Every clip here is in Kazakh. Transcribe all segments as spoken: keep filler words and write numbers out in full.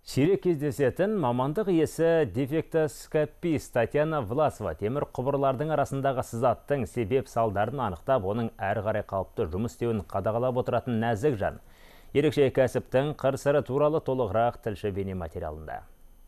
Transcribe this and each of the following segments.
Сирек кездесетін мамандық иесі дефектоскопист Татьяна Власова темір құбырлардың арасындағы сызаттың себеп салдарын анықтап, оның әрі қарай қалыпты жұмыс істеуін қадағалап отыратын нәзік жан. Ерекше кәсіптің қыр-сыры туралы толығырақ тілші бейне материалында.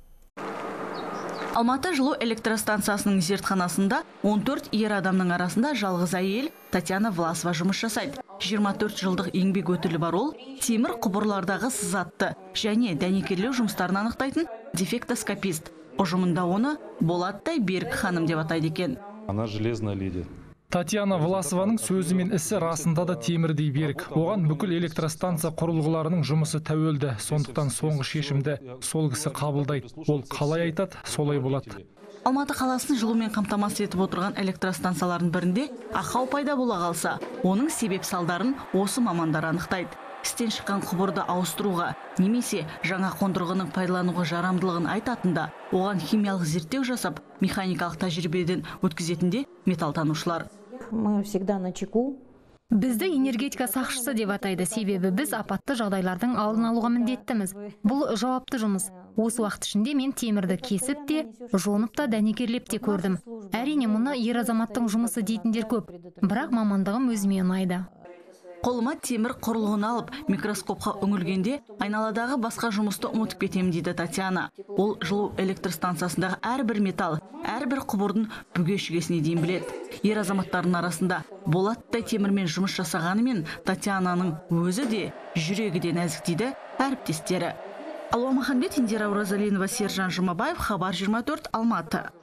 Алматы жылу электростанциясының зертханасында он төрт ер адамның арасында жалғыз әйел Татьяна Власова жұмыс жасайды. жиырма төрт жылдық еңбек өтілі бар ол, темір құбырлардағы сызатты және дәнекерлеу жұмыстарын анықтайтын дефектоскопист. Ұжымында оны Болаттай Берік ханым деп атайды екен. Она железная леди. Татьяна Власованың сөзі мен ісі расында да темірдей берік. Оған бүкіл электростанция құрылғыларының жұмысы тәуелді. Сондықтан соңғы шешімді сол кісі қабылдайды. Ол қалай айтады, солай болады. Алматы қаласын жылумен қамтамасыз етіп отырған электростанциялардың бірінде ақау пайда бола қалса, оның себеп салдарын осы мамандар анықтайды. Істен шыққан құбырды ауыстыруға немесе жаңа қондырғының пайдалануға жарамдылығын айтатында, оған химиялық зерттеу жасап, механикалық тәжірибеден өткізетінде металлтанушылар. Мы всегда на чеку. Бізді энергетика сақшысы деп атайды, себебі біз апатты жағдайлардың алдын алуға міндеттіміз. Бұл жауапты жұмыс. Осы уақыт ішінде мен темірді кесіп те, жонып та, дәнекерлеп те көрдім. Әрине, мұны ер азаматтың жұмысы дейтіндер көп, бірақ мамандығым өзіме ұнайды. Қолыма темір құрылғын алып, микроскопқа үңілгенде, айналадағы басқа жұмысты ұмытып кетемін дейді Татьяна. Ол жылу электростанциясындағы әрбір металл, әрбір құбырдың бүге-шүгесіне дейін біледі. Ер азаматтардың арасында Болаттай темірмен жұмыс жасағанымен, Татьянаның өзі де, жүрегі де нәзік дейді әріптестері. Алуа Маханбет, Индира Оразалинова, Сержан Жұмабаев, Хабар жиырма төрт, Алматы.